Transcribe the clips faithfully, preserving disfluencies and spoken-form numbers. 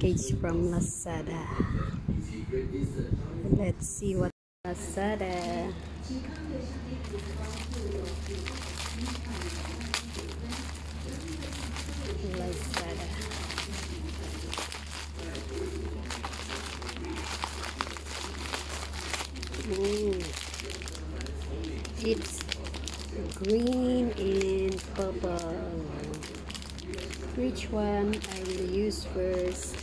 package from Lazada. Let's see what Lazada. Lazada. Mm. It's green and purple. Which one I will use first?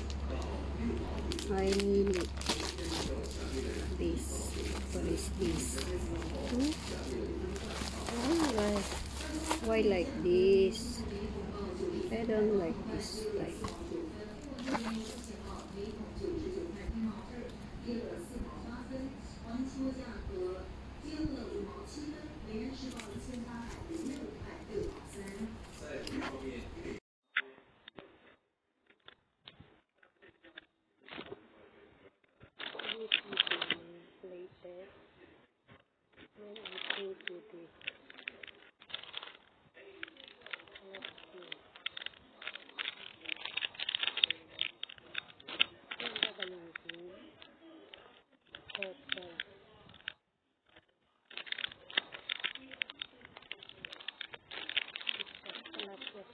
I need this. What is this? Hmm? Why like, why like this? I don't like this type. Later, then I think with this. Let's see. Ganda ba yung green? Purple. Lashes.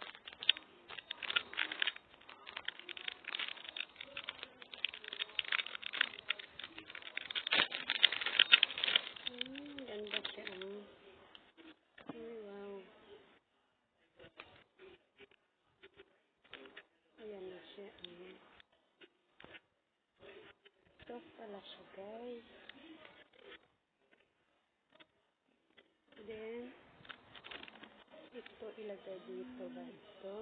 Hmm, ganda siya. Oh. Oh, wow. Ayan na siya. Oh. Soft pala siya, guys. Then, ito ilagay dito ba ito?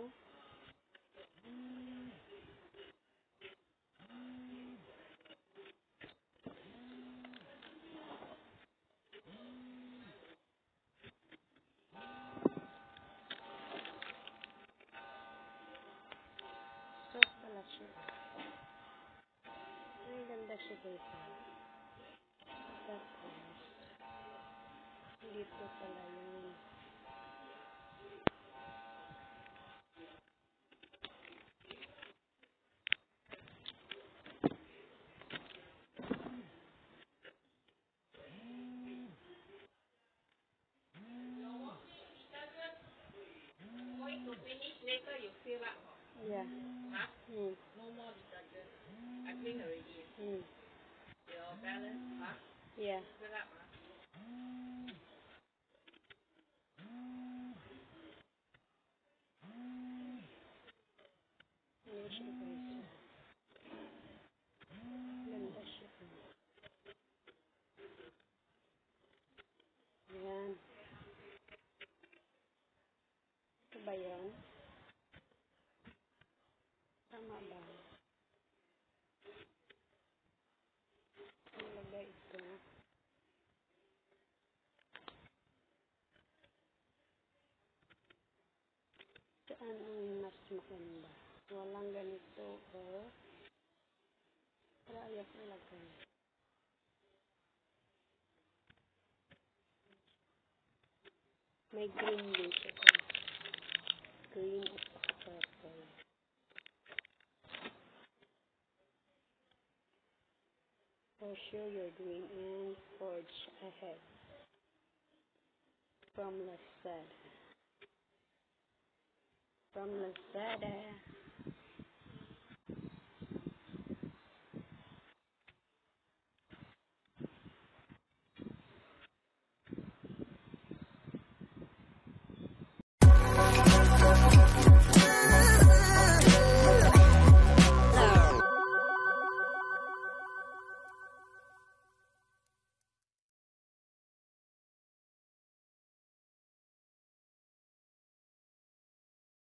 Soft pala siya. Ay, ganda siya, guys. Tapos, dito pala yun. Yeah. Huh? Mm. No more detergent. I clean already. Mm. Your balance, huh? Yeah. Fill up, huh? Ano siya, guys? Ganda siya. Ayan. Ito ba yun? Tama ba? Ilagay ito. Saan ang mas maganda? Walang ganito, oh. Pero ayaw ko ilagay. May green din siya. Green at saka purple. For sure you're green and forge ahead. From Lazada. From Lazada.